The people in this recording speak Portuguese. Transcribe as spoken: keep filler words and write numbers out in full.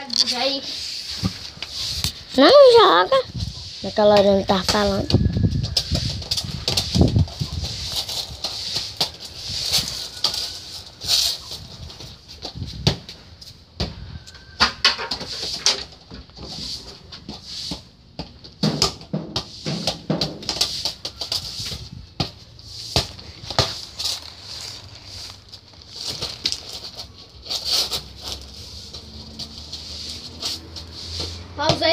Aí. Não joga. Naquela hora ele tava falando. Pausei.